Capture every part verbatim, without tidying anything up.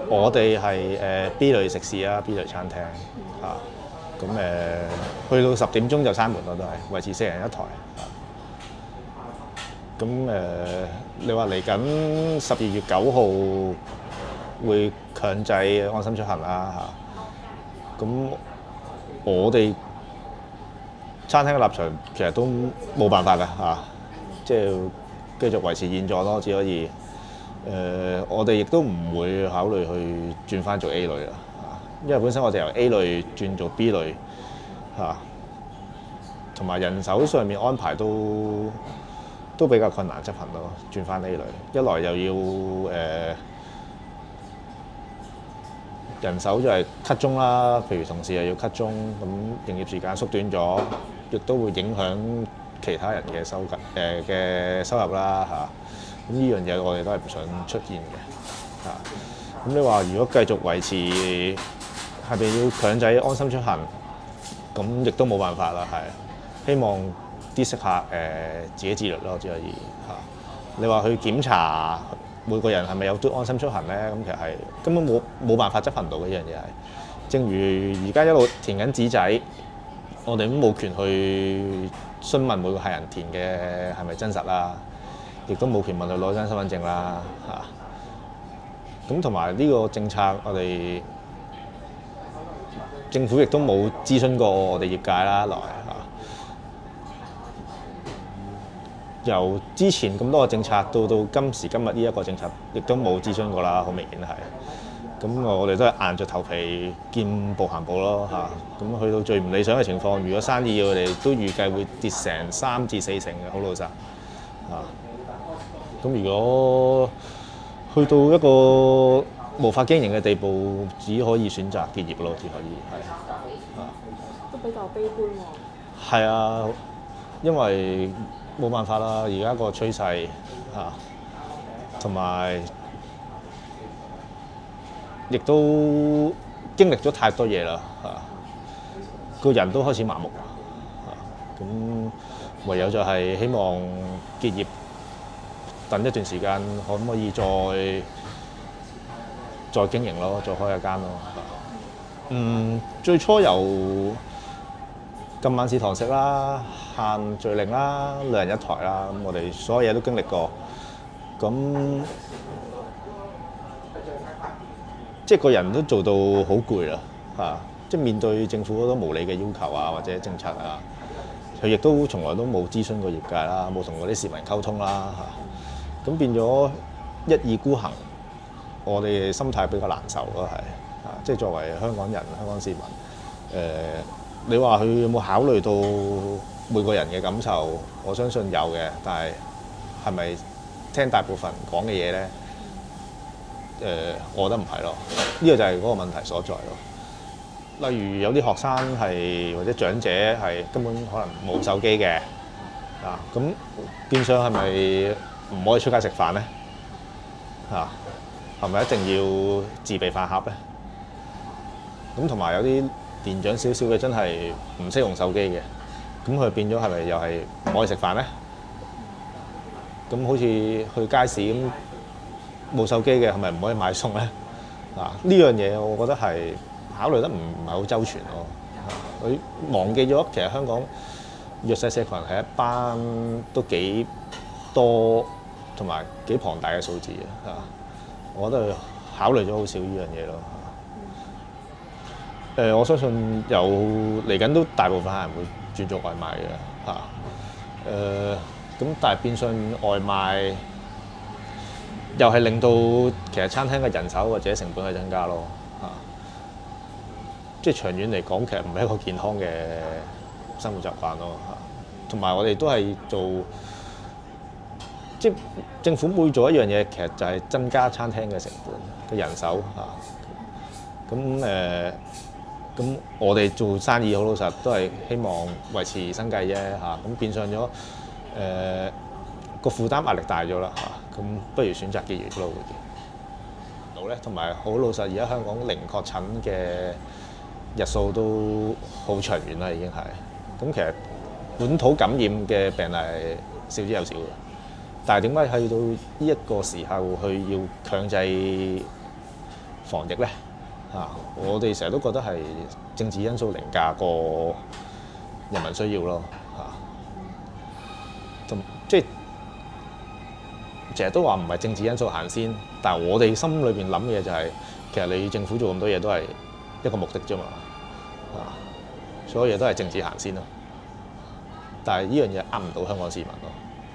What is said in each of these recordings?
我哋係誒 B 類食肆啊，B 類餐廳嚇。咁誒、呃、去到十點鐘就閂門咯，都係維持四人一台。咁誒、呃，你話嚟緊十二月九號會強制安心出行啦嚇。咁我哋餐廳嘅立場其實都冇辦法㗎嚇，即係繼續維持現狀咯，只可以。誒、呃，我哋亦都唔會考慮去轉翻做 A 類啦，因為本身我哋由 A 類轉做 B 類嚇，同埋人手上面安排都都比較困難執行咯，轉翻 A 類，一來又要誒、呃、人手就係 cut 鐘啦，譬如同事又要 cut 鐘，咁營業時間縮短咗，亦都會影響其他人嘅收入誒嘅收入啦嚇。咁呢樣嘢我哋都係唔想出現嘅嚇。咁你話如果繼續維持係咪要強制安心出行？咁亦都冇辦法啦，係希望啲食客誒、呃、自己自律咯，只可以嚇。你話去檢查每個人係咪有都安心出行咧？咁其實係根本冇冇辦法執行到嘅一樣嘢係。正如而家一路填緊紙仔，我哋都冇權去詢問每個客人填嘅係咪真實啦。亦都冇權問佢攞張身份證啦嚇，咁同埋呢個政策，我哋政府亦都冇諮詢過我哋業界啦，來嚇。由之前咁多個政策到到今時今日呢一個政策，亦都冇諮詢過啦，好明顯係。咁我哋都係硬着頭皮見步行步咯嚇。咁去到最唔理想嘅情況，如果生意我哋都預計會跌成三至四成嘅，好老實嚇。咁如果去到一個無法經營嘅地步，只可以選擇結業咯，只可以係啊。 都比較悲觀喎。 係啊，因為冇辦法啦，而家個趨勢嚇，同埋亦都經歷咗太多嘢啦嚇，個人都開始麻木嚇，咁唯有就係希望結業。等一段時間，可唔可以再再經營咯，再開一間咯。嗯，最初由禁晚市堂食啦、限聚令啦、兩人一台啦，咁我哋所有嘢都經歷過。咁即係個人都做到好攰啦，嚇！即係面對政府好多無理嘅要求啊，或者政策啊，佢亦都從來都冇諮詢過業界啦，冇同嗰啲市民溝通啦，嚇！咁變咗一意孤行，我哋心態比較難受咯，係啊，即係作為香港人、香港市民，誒、呃，你話佢有冇考慮到每個人嘅感受？我相信有嘅，但係係咪聽大部分講嘅嘢咧？誒、呃，我覺得唔係咯，呢、這個就係嗰個問題所在咯。例如有啲學生係或者長者係根本可能冇手機嘅，啊，咁變相係咪？唔可以出街食飯咧，嚇係咪一定要自備飯盒咧？咁同埋有啲年長少少嘅真係唔識用手機嘅，咁佢變咗係咪又係唔可以食飯咧？咁好似去街市咁冇手機嘅係咪唔可以買餸咧？啊，呢樣嘢我覺得係考慮得唔唔係好周全咯。佢忘記咗其實香港弱勢社群係一班都幾多。同埋幾龐大嘅數字嘅嚇，我覺得考慮咗好少呢樣嘢咯。誒、呃，我相信有嚟緊都大部分人會轉做外賣嘅嚇。誒、呃，咁但係變相外賣又係令到其實餐廳嘅人手或者成本係增加咯嚇。即係長遠嚟講，其實唔係一個健康嘅生活習慣咯嚇。同埋我哋都係做。即係政府每做一樣嘢，其實就係增加餐廳嘅成本嘅人手嚇。咁誒，咁我哋做生意好老實，都係希望維持生計啫嚇。咁變相咗誒個負擔壓力大咗啦嚇。咁不如選擇結業咯會見到咧，同埋好老實，而家香港零確診嘅日數都好長遠啦，已經係。咁其實本土感染嘅病例少之又少嘅。但係點解去到呢一個時候去要強制防疫咧？啊，我哋成日都覺得係政治因素凌駕過人民需要咯，嚇、啊。同即係成日都話唔係政治因素行先，但係我哋心裏邊諗嘅嘢就係、是，其實你政府做咁多嘢都係一個目的啫嘛，啊，所有嘢都係政治行先咯。但係呢樣嘢呃唔到香港市民咯。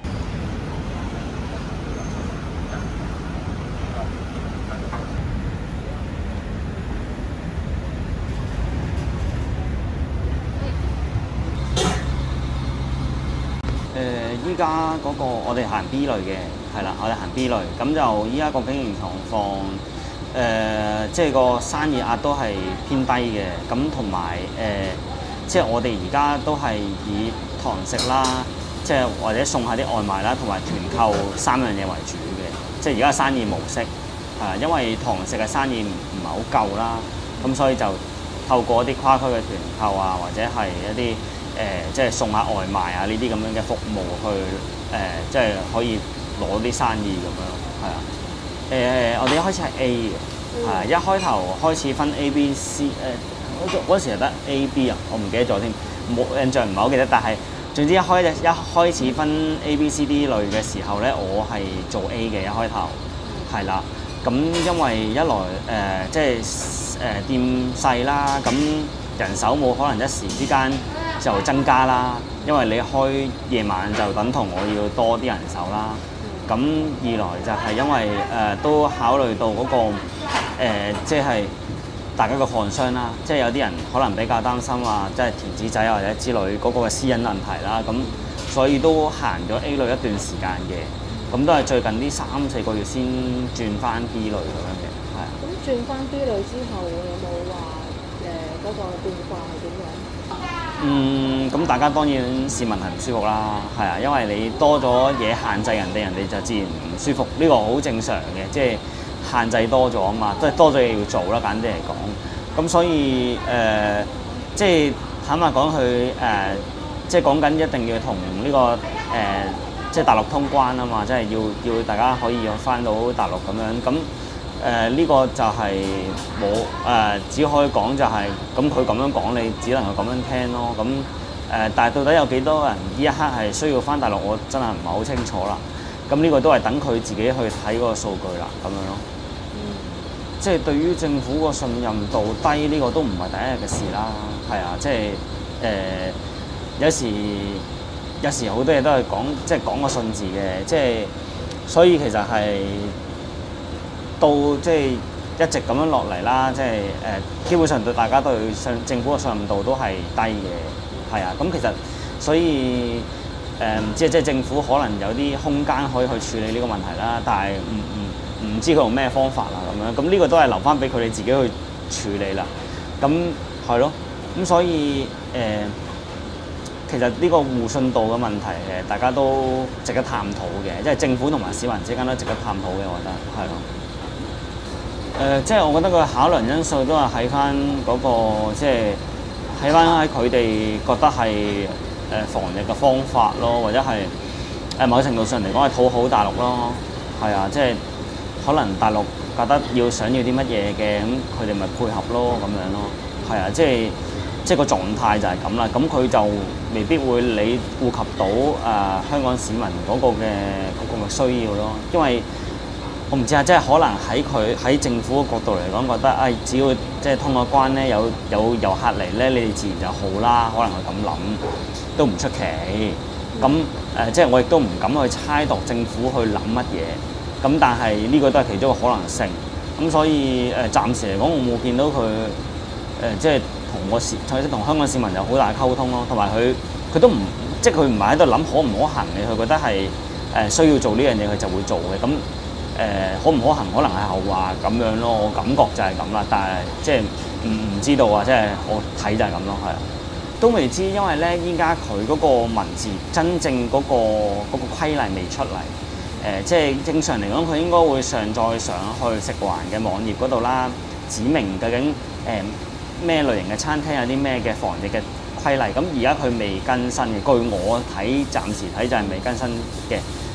誒，依家嗰個我哋行 B 類嘅，係啦，我哋行 B 類，咁就依家個經營狀況，誒、呃，即係個生意額都係偏低嘅，咁同埋誒，即係我哋而家都係以堂食啦，即係或者送下啲外賣啦，同埋團購三樣嘢為主嘅，即係而家生意模式，係因為堂食嘅生意唔唔係好夠啦，咁所以就透過一啲跨區嘅團購啊，或者係一啲誒、呃，即係送下外賣啊，呢啲咁樣嘅服務去誒、呃，即係可以攞啲生意咁樣，係啊。誒、呃，我哋一開始係 A 嘅，係、嗯、一開頭開始分 A、B、C 誒、呃，嗰時係得 A、B 啊，我唔記得咗添，冇印象唔係好記得。但係總之一開一開始分 A、B、C、D 類嘅時候咧，我係做 A 嘅一開頭，係啦。咁因為一來誒、呃，即係誒、呃、店細啦，咁人手冇可能一時之間就增加啦，因為你開夜晚就等同我要多啲人手啦。咁二來就係因為誒、呃、都考慮到嗰、那個、呃、即係大家個抗商啦，即係有啲人可能比較擔心話，即係填紙仔或者之類嗰個嘅私隱問題啦。咁所以都行咗 A 類一段時間嘅，咁都係最近呢三四個月先轉翻 B 類咁樣嘅，係啊。 咁轉翻 B 類之後有冇話誒嗰個變化係點樣？ 嗯，咁大家當然市民係唔舒服啦，係啊，因為你多咗嘢限制人哋，人哋就自然唔舒服，呢個好正常嘅，即係限制多咗啊嘛，即係多咗嘢要做啦，簡單啲嚟講。咁所以誒、呃，即係坦白講，佢誒、呃，即係講緊一定要同呢、這個誒、呃，即係大陸通關啊嘛，即係要要大家可以返到大陸咁樣咁。誒呢、呃這個就係冇誒，只可以講就係、是、咁，佢咁樣講，你只能夠咁樣聽咯。咁誒、呃，但係到底有幾多人呢一刻係需要返大陸，我真係唔係好清楚啦。咁呢個都係等佢自己去睇嗰個數據啦，咁樣咯。嗯。即係對於政府個信任度低，呢、這個都唔係第一日嘅事啦。係啊，即係誒、呃，有時有時好多嘢都係講，即係講個信字嘅，即係所以其實係。到即係一直咁樣落嚟啦，即係誒、呃、基本上對大家對信政府嘅信任度都係低嘅，係啊，咁其實所以誒唔知即係政府可能有啲空間可以去處理呢個問題啦，但係唔唔唔知佢用咩方法啦咁樣，咁呢個都係留翻俾佢哋自己去處理啦。咁係咯，咁所以誒、呃、其實呢個互信度嘅問題誒，大家都值得探討嘅，即係政府同埋市民之間都值得探討嘅，我覺得係咯。誒、呃，即係我覺得個考量因素都係喺翻嗰個，即係喺翻喺佢哋覺得係誒、呃、防疫嘅方法咯，或者係誒、呃、某程度上嚟講係討好大陸咯，係啊，即係可能大陸覺得要想要啲乜嘢嘅，咁佢哋咪配合咯，咁樣咯，係啊，即係即係個狀態就係咁啦，咁佢就未必會理顧及到誒、呃、香港市民嗰個嘅嗰個嘅需要咯，因為。我唔知啊，即係可能喺佢喺政府嘅角度嚟講，覺得誒、哎，只要即係通過關咧，有有遊客嚟咧，你哋自然就好啦。可能佢咁諗都唔出奇。咁誒、呃，即係我亦都唔敢去猜度政府去諗乜嘢。咁但係呢個都係其中一個可能性。咁所以誒、呃，暫時嚟講，我冇見到佢誒、呃，即係同個市，或者同香港市民有好大溝通咯。同埋佢佢都唔，即係佢唔係喺度諗可唔可行嘅，佢覺得係誒、呃、需要做呢樣嘢，佢就會做嘅。咁誒、呃、可唔可行？可能係後話咁樣咯，我感覺就係咁啦。但係即係唔唔知道啊，即係我睇就係咁咯，係啊，都未知，因為咧依家佢嗰個文字真正嗰、嗰個嗰、嗰個規例未出嚟。誒、呃，即係正常嚟講，佢應該會上載上去食環嘅網頁嗰度啦，指明究竟誒咩、呃、類型嘅餐廳有啲咩嘅防疫嘅規例。咁而家佢未更新嘅，據我睇暫時睇就係未更新嘅。咁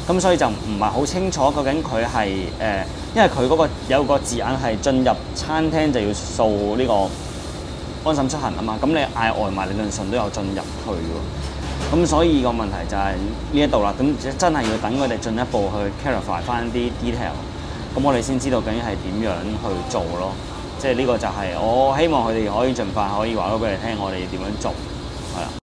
咁所以就唔係好清楚究竟佢係誒，因為佢嗰個有個字眼係進入餐廳就要掃呢個安心出行啊嘛，咁你嗌外賣理論上都有進入去喎，咁所以個問題就係呢一度啦，咁真係要等佢哋進一步去 clarify 翻啲 detail， 咁我哋先知道究竟係點樣去做咯，即係呢個就係我希望佢哋可以盡快可以話咗俾你聽，我哋點樣做，係啦。